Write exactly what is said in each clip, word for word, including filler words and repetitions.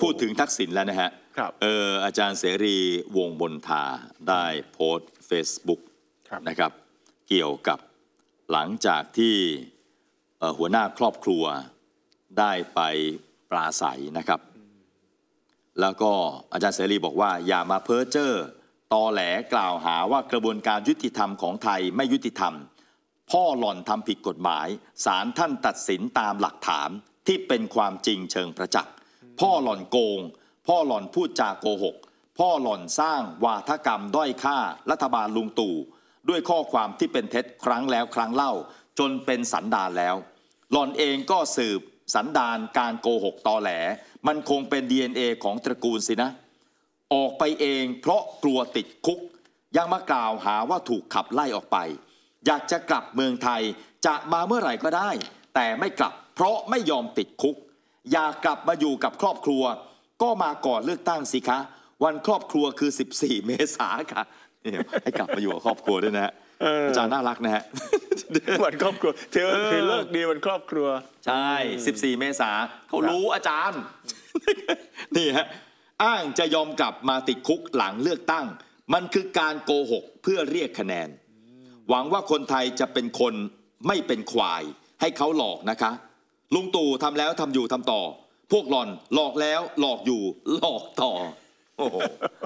พูดถึงทักษิณแล้วนะฮะเอออาจารย์เสรีวงศ์มนทาได้โพสต์ Facebook นะครับเกี่ยวกับหลังจากที่หัวหน้าครอบครัวได้ไปปราศัยนะครับแล้วก็อาจารย์เสรีบอกว่าอย่ามาเพ้อเจ้อตอแหลกล่าวหาว่ากระบวนการยุติธรรมของไทยไม่ยุติธรรมพ่อหล่อนทำผิดกฎหมายศาลท่านตัดสินตามหลักฐานที่เป็นความจริงเชิงประจักษ์พ่อหล่อนโกงพ่อหล่อนพูดจาโกหกพ่อหล่อนสร้างวาทกรรมด้อยค่ารัฐบาลลุงตู่ด้วยข้อความที่เป็นเท็จครั้งแล้วครั้งเล่าจนเป็นสันดานแล้วหล่อนเองก็สืบสันดานการโกหกตอแหลมันคงเป็น ดี เอ็น เอ ของตระกูลสินะออกไปเองเพราะกลัวติดคุกยังมากล่าวหาว่าถูกขับไล่ออกไปอยากจะกลับเมืองไทยจะมาเมื่อไหร่ก็ได้แต่ไม่กลับเพราะไม่ยอมติดคุกอยากกลับมาอยู่กับครอบครัวก็มาก่อนเลือกตั้งสิคะวันครอบครัวคือสิบสี่เมษายนค่ะให้กลับมาอยู่กับครอบครัวด้วยนะฮะอาจารย์น่ารักนะฮะวันครอบครัวเธอคือเลิกดีวันครอบครัวใช่สิบสี่เมษายนเขารู้อาจารย์นี่ฮะอ้างจะยอมกลับมาติดคุกหลังเลือกตั้งมันคือการโกหกเพื่อเรียกคะแนนหวังว่าคนไทยจะเป็นคนไม่เป็นควายให้เขาหลอกนะคะลุงตู่ทำแล้วทำอยู่ทำต่อพวกหล่อนหลอกแล้วหลอกอยู่หลอกต่อโอ้โห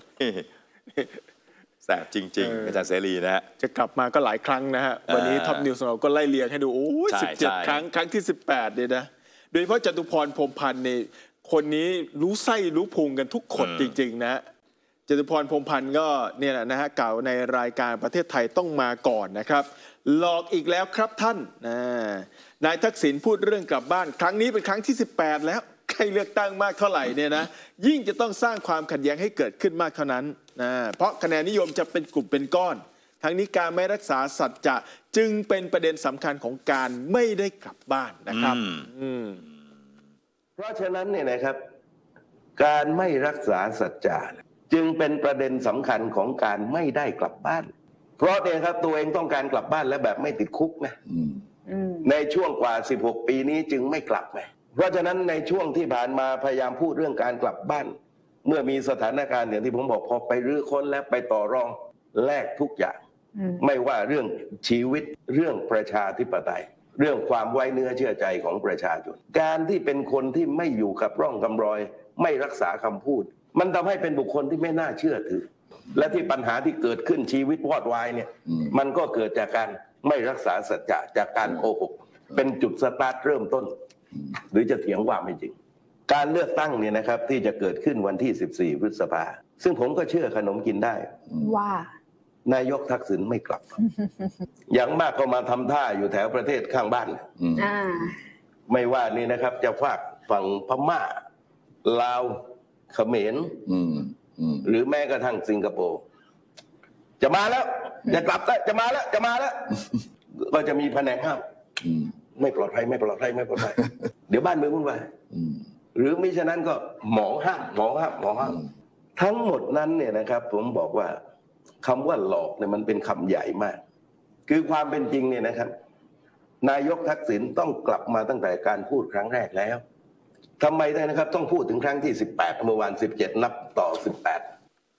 แสบจริงๆอาจารย์เสรีนะฮะจะกลับมาก็หลายครั้งนะฮะวันนี้ท็อปนิวส์เราก็ไล่เรียงให้ดูโอ้ยสิบเจ็ดครั้งครั้งที่สิบแปดเนี่ยนะโดยเฉพาะจตุพรพรหมพันธ์เนี่ยคนนี้รู้ไส้รู้พุงกันทุกคนจริงๆนะจตุพรพรหมพันธ์ก็เนี่ยนะฮะกล่าวในรายการประเทศไทยต้องมาก่อนนะครับหลอกอีกแล้วครับท่านนายทักษิณพูดเรื่องกลับบ้านครั้งนี้เป็นครั้งที่สิบแปดแล้วใครเลือกตั้งมากเท่าไหร่เนี่ยนะยิ่งจะต้องสร้างความขัดแย้งให้เกิดขึ้นมากเท่านั้นนะเพราะคะแนนนิยมจะเป็นกลุ่มเป็นก้อนทั้งนี้การไม่รักษาสัจจะจึงเป็นประเด็นสำคัญของการไม่ได้กลับบ้านนะครับเพราะฉะนั้นเนี่ยนะครับการไม่รักษาสัจจะจึงเป็นประเด็นสำคัญของการไม่ได้กลับบ้านเพราะเนี่ยครับตัวเองต้องการกลับบ้านและแบบไม่ติดคุกนะในช่วงกว่าสิบหกปีนี้จึงไม่กลับไงเพราะฉะนั้นในช่วงที่ผ่านมาพยายามพูดเรื่องการกลับบ้านเมื่อมีสถานการณ์อย่างที่ผมบอกพอไปรื้อค้นและไปต่อรองแลกทุกอย่างไม่ว่าเรื่องชีวิตเรื่องประชาธิปไตยเรื่องความไว้เนื้อเชื่อใจของประชาชนการที่เป็นคนที่ไม่อยู่กับร่องกำรอยไม่รักษาคำพูดมันทำให้เป็นบุคคลที่ไม่น่าเชื่อถือและที่ปัญหาที่เกิดขึ้นชีวิตวอดวายเนี่ยมันก็เกิดจากการไม่รักษาสัจจะจากการโกหกเป็นจุดสตาร์ทเริ่มต้นหรือจะเถียงว่าไม่จริงการเลือกตั้งเนี่ยนะครับที่จะเกิดขึ้นวันที่สิบสี่พฤษภาซึ่งผมก็เชื่อขนมกินได้ว่านายกทักษิณไม่กลับอย่างมากก็มาทำท่าอยู่แถวประเทศข้างบ้านไม่ว่านี่นะครับจะฝากฝั่งพม่าลาวเขมรหรือแม้กระทั่งสิงคโปร์จะมาแล้วจะกลับแล้วจะมาแล้วจะมาแล้วก็จะมีแผนกห้ามไม่ปลอดภัยไม่ปลอดภัยไม่ปลอดภัยเดี๋ยวบ้านเมืองวุ่นวายหรือมิฉะนั้นก็หมอห้ามหมอห้ามหมอห้ามทั้งหมดนั้นเนี่ยนะครับผมบอกว่าคำว่าหลอกเนี่ยมันเป็นคำใหญ่มากคือความเป็นจริงเนี่ยนะครับนายกทักษิณต้องกลับมาตั้งแต่การพูดครั้งแรกแล้วทำไมได้นะครับต้องพูดถึงครั้งที่สิบแปดเมื่อวานสิบเจ็ดนับต่อสิบแปด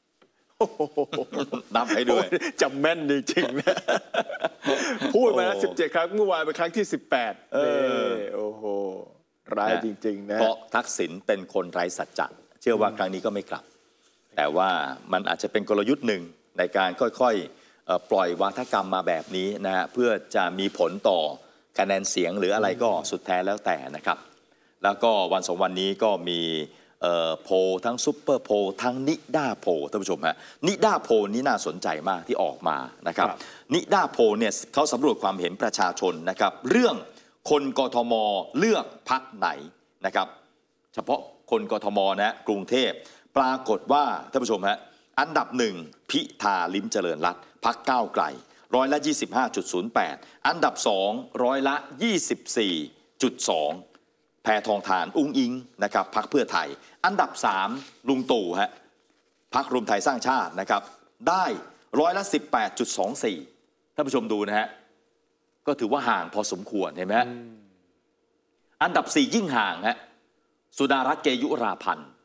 นับให้ด้วยจำแม่นจริงๆนะพูดมาแล้วสิบเจ็ดครั้งเมื่อวานเป็นครั้งที่สิบแปดเออโอ้โหร้ายจริงๆนะเพราะทักษิณเป็นคนไร้สัจจะเชื่อว่าครั้งนี้ก็ไม่กลับแต่ว่ามันอาจจะเป็นกลยุทธ์หนึ่งในการค่อยๆปล่อยวาทกรรมมาแบบนี้นะฮะเพื่อจะมีผลต่อคะแนนเสียงหรืออะไรก็สุดแท้แล้วแต่นะครับแล้วก็วันสองวันนี้ก็มีโพลทั้งซุปเปอร์โพลทั้งนิด้าโพลท่านผู้ชมฮะนิด้าโพลนี้น่าสนใจมากที่ออกมานะครับนิด้าโพลเนี่ยเขาสำรวจความเห็นประชาชนนะครับเรื่องคนกทมเลือกพรรคไหนนะครับเฉพาะคนกทมนะกรุงเทพปรากฏว่าท่านผู้ชมฮะอันดับหนึ่งพิธาลิ้มเจริญรัตน์พรรคก้าวไกลร้อยละ ยี่สิบห้าจุดศูนย์แปด อันดับสองร้อยละ ยี่สิบสี่จุดสอง แพทองธารอุ้งอิงนะครับพรรคเพื่อไทยอันดับสามลุงตู่ฮะพรรครวมไทยสร้างชาตินะครับได้ร้อยละ สิบแปดจุดสองสี่ ท่านผู้ชมดูนะฮะก็ถือว่าห่างพอสมควรเห็นไหมอันดับสี่ยิ่งห่างฮะสุดารัตน์เกยุราพันธ์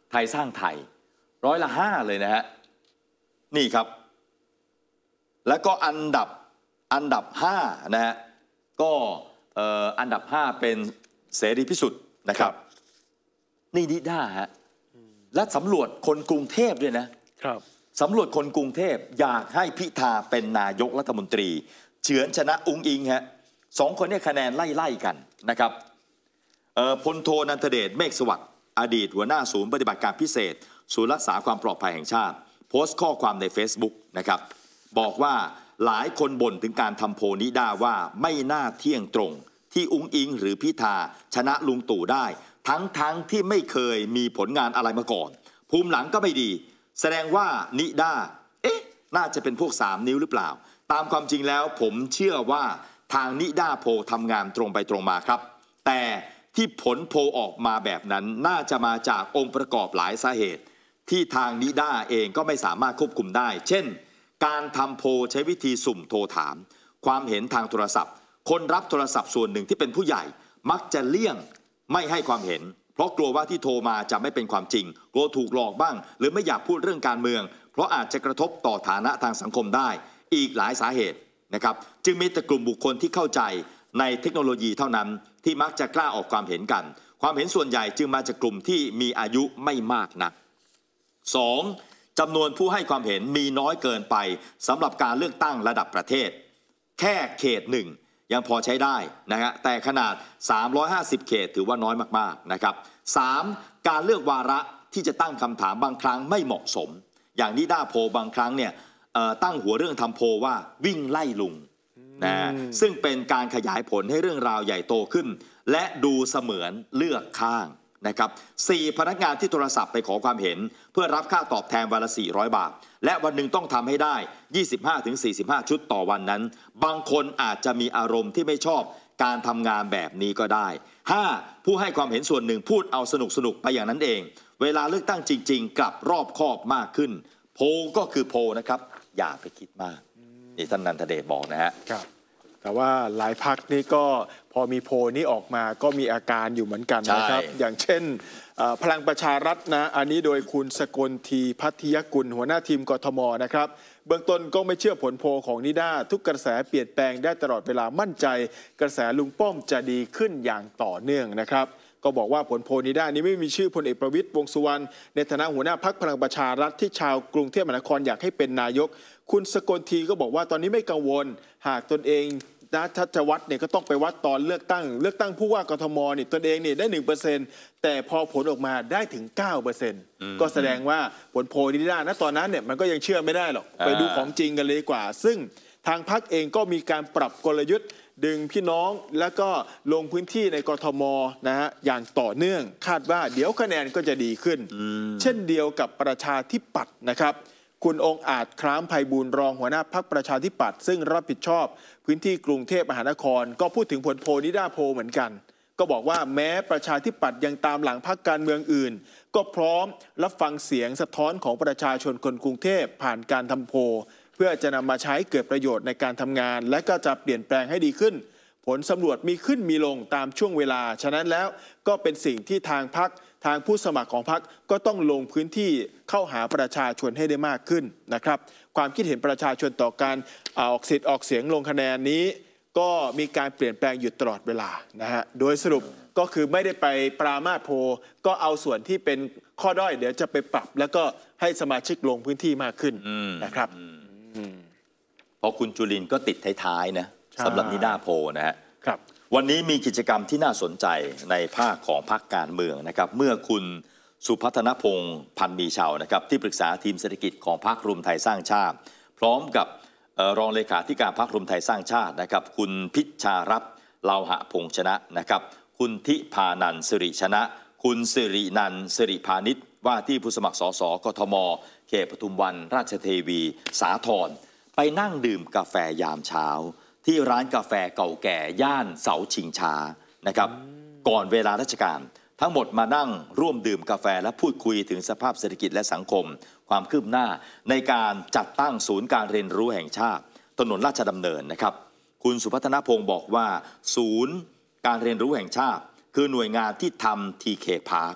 ไทยสร้างไทยร้อยละห้าเลยนะฮะนี่ครับแล้วก็อันดับอันดับห้านะฮะก็อันดับห้าเป็นเสรีพิสุทธิ์นะครับนี่นิด้าฮะและสำรวจคนกรุงเทพด้วยนะครับสำรวจคนกรุงเทพอยากให้พิธาเป็นนายกรัฐมนตรีเฉือนชนะอุ๊งอิงฮะสองคนนี้คะแนนไล่ๆกันนะครับพลโทนันทเดชเมฆสวัสดิ์อดีตหัวหน้าศูนย์ปฏิบัติการพิเศษศูนย์รักษาความปลอดภัยแห่งชาติโพสต์ข้อความใน Facebook นะครับบอกว่าหลายคนบ่นถึงการทำโพลนิด้าว่าไม่น่าเที่ยงตรงที่อุ๊งอิงหรือพิธาชนะลุงตู่ได้ทั้งๆ ท, ที่ไม่เคยมีผลงานอะไรมาก่อนภูมิหลังก็ไม่ดีแสดงว่านิด้าเอ๊ะน่าจะเป็นพวกสามนิ้วหรือเปล่าตามความจริงแล้วผมเชื่อว่าทางนิด้าโพลทำงานตรงไปตรงมาครับแต่ที่ผลโพลออกมาแบบนั้นน่าจะมาจากองค์ประกอบหลายสาเหตุที่ทางนิด้าเองก็ไม่สามารถควบคุมได้เช่นการทำโพลใช้วิธีสุ่มโทรถามความเห็นทางโทรศัพท์คนรับโทรศัพท์ส่วนหนึ่งที่เป็นผู้ใหญ่มักจะเลี่ยงไม่ให้ความเห็นเพราะกลัวว่าที่โทรมาจะไม่เป็นความจริงกลัวถูกหลอกบ้างหรือไม่อยากพูดเรื่องการเมืองเพราะอาจจะกระทบต่อฐานะทางสังคมได้อีกหลายสาเหตุนะครับจึงมีแต่กลุ่มบุคคลที่เข้าใจในเทคโนโลยีเท่านั้นที่มักจะกล้าออกความเห็นกันความเห็นส่วนใหญ่จึงมาจากกลุ่มที่มีอายุไม่มากนัก สอง. จำนวนผู้ให้ความเห็นมีน้อยเกินไปสำหรับการเลือกตั้งระดับประเทศแค่เขตหนึ่งยังพอใช้ได้นะฮะแต่ขนาดสามร้อยห้าสิบเขตถือว่าน้อยมากๆนะครับ สาม. การเลือกวาระที่จะตั้งคำถามบางครั้งไม่เหมาะสมอย่างนิด้าโพลบางครั้งเนี่ยตั้งหัวเรื่องทำโพลว่าวิ่งไล่ลุงนะซึ่งเป็นการขยายผลให้เรื่องราวใหญ่โตขึ้นและดูเสมือนเลือกข้างนะครับสี่พนักงานที่โทรศัพท์ไปขอความเห็นเพื่อรับค่าตอบแทนวันละสี่ร้อยบาทและวันหนึ่งต้องทำให้ได้ ยี่สิบห้าถึงสี่สิบห้า ชุดต่อวันนั้นบางคนอาจจะมีอารมณ์ที่ไม่ชอบการทำงานแบบนี้ก็ได้ ห้า. ผู้ให้ความเห็นส่วนหนึ่งพูดเอาสนุกสนุกไปอย่างนั้นเองเวลาเลือกตั้งจริงๆกลับรอบคอบมากขึ้นโพลก็คือโพลนะครับอย่าไปคิดมากนี่ท่านนันทเดชบอกนะฮะแต่ว่าหลายพรรคนี่ก็พอมีโพลนี้ออกมาก็มีอาการอยู่เหมือนกันนะครับอย่างเช่นพลังประชารัฐนะอันนี้โดยคุณสกลทีพัทยกุลหัวหน้าทีมกทมนะครับเบื้องต้นก็ไม่เชื่อผลโพลของนิด้าทุกกระแสเปลี่ยนแปลงได้ตลอดเวลามั่นใจกระแสลุงป้อมจะดีขึ้นอย่างต่อเนื่องนะครับก็บอกว่าผลโพลนิด้านี้ไม่มีชื่อพลเอกประวิตรวงษ์สุวรรณในฐานะหัวหน้าพรรคพลังประชารัฐที่ชาวกรุงเทพมหานครอยากให้เป็นนายกคุณสกลทีก็บอกว่าตอนนี้ไม่กังวลหากตนเองนะถ้าจะวัดเนี่ยก็ต้องไปวัดตอนเลือกตั้งเลือกตั้งผู้ว่ากทมนี่ตนเองเนี่ยได้ หนึ่งเปอร์เซ็นต์ แต่พอผลออกมาได้ถึง เก้าเปอร์เซ็นต์ ก็แสดงว่าผลโพลนิด้าณตอนนั้นเนี่ยมันก็ยังเชื่อไม่ได้หรอกไปดูของจริงกันเลยกว่าซึ่งทางพรรคเองก็มีการปรับกลยุทธ์ดึงพี่น้องแล้วก็ลงพื้นที่ในกทมนะฮะอย่างต่อเนื่องคาดว่าเดี๋ยวคะแนนก็จะดีขึ้นเช่นเดียวกับประชาธิปัตย์นะครับคุณองค์อาจคล้ามไพบูลย์รองหัวหน้าพรรคประชาธิปัตย์ซึ่งรับผิดชอบพื้นที่กรุงเทพมหานครก็พูดถึงผลโพลนิด้าโพลเหมือนกันก็บอกว่าแม้ประชาธิปัตย์ยังตามหลังพรรคการเมืองอื่นก็พร้อมรับฟังเสียงสะท้อนของประชาชนคนกรุงเทพผ่านการทำโพลเพื่อจะนำมาใช้เกิดประโยชน์ในการทำงานและก็จะเปลี่ยนแปลงให้ดีขึ้นผลสำรวจมีขึ้นมีลงตามช่วงเวลาฉะนั้นแล้วก็เป็นสิ่งที่ทางพรรคทางผู้สมัครของพรรคก็ต้องลงพื้นที่เข้าหาประชาชนให้ได้มากขึ้นนะครับความคิดเห็นประชาชนต่อการออกสิทธิ์ออกเสียงลงคะแนนนี้ก็มีการเปลี่ยนแปลงอยู่ตลอดเวลานะฮะโดยสรุปก็คือไม่ได้ไปปรามาสโพลก็เอาส่วนที่เป็นข้อด้อยเดี๋ยวจะไปปรับแล้วก็ให้สมาชิกลงพื้นที่มากขึ้นนะครับเพราะคุณจุลินก็ติดท้ายๆนะสำหรับนิด้าโพลนะฮะวันนี้มีกิจกรรมที่น่าสนใจในภาคของพรรคการเมืองนะครับเมื่อคุณสุพัฒนพงษ์พันธ์มีชาวนะครับที่ปรึกษาทีมเศรษฐกิจของพรรครวมไทยสร้างชาติพร้อมกับรองเลขาธิการพรรครวมไทยสร้างชาตินะครับคุณพิชชารัตน์เลาหะพงษ์ชนะนะครับคุณทิพานันท์สิริชนะคุณสิรินันท์สิริพานิชว่าที่ผู้สมัครสสกทมเขตปทุมวันราชเทวีสาทรไปนั่งดื่มกาแฟยามเช้าที่ร้านกาแฟเก่าแก่ย่านเสาชิงช้านะครับก่อนเวลาราชการทั้งหมดมานั่งร่วมดื่มกาแฟและพูดคุยถึงสภาพเศรษฐกิจและสังคมความคืบหน้าในการจัดตั้งศูนย์การเรียนรู้แห่งชาติถนนราชดำเนินนะครับคุณสุพัฒนพงษ์บอกว่าศูนย์การเรียนรู้แห่งชาติคือหน่วยงานที่ทำ ที เค Park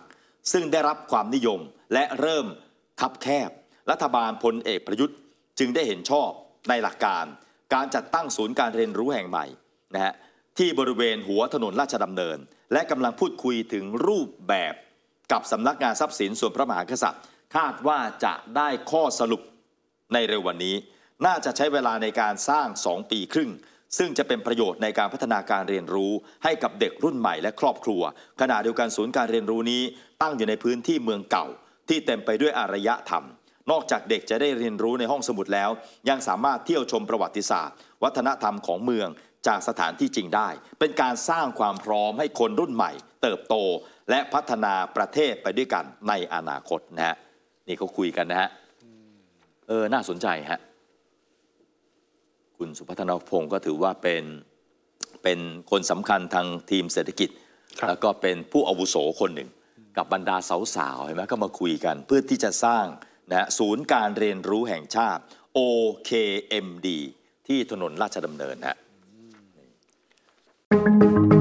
ซึ่งได้รับความนิยมและเริ่มคับแคบรัฐบาลพลเอกประยุทธ์จึงได้เห็นชอบในหลักการการจัดตั้งศูนย์การเรียนรู้แห่งใหม่นะฮะที่บริเวณหัวถนนราชดำเนินและกำลังพูดคุยถึงรูปแบบกับสำนักงานทรัพย์สินส่วนพระมหากษัตริย์คาดว่าจะได้ข้อสรุปในเร็ววันนี้น่าจะใช้เวลาในการสร้างสองปีครึ่งซึ่งจะเป็นประโยชน์ในการพัฒนาการเรียนรู้ให้กับเด็กรุ่นใหม่และครอบครัวขณะเดียวกันศูนย์การเรียนรู้นี้ตั้งอยู่ในพื้นที่เมืองเก่าที่เต็มไปด้วยอารยธรรมนอกจากเด็กจะได้เรียนรู้ในห้องสมุดแล้วยังสามารถเที่ยวชมประวัติศาสตร์วัฒนธรรมของเมืองจากสถานที่จริงได้เป็นการสร้างความพร้อมให้คนรุ่นใหม่เติบโตและพัฒนาประเทศไปด้วยกันในอนาคตนะฮะนี่เขาคุยกันนะฮะเออน่าสนใจฮะคุณสุพัฒนพงศ์ก็ถือว่าเป็นเป็นคนสำคัญทางทีมเศรษฐกิจแล้วก็เป็นผู้อาวุโสคนหนึ่งกับบรรดาสาวๆเห็นไหมก็มาคุยกันเพื่อที่จะสร้างนะศูนย์การเรียนรู้แห่งชาติ โอ เค เอ็ม ดี ที่ถนนราชดำเนินฮะ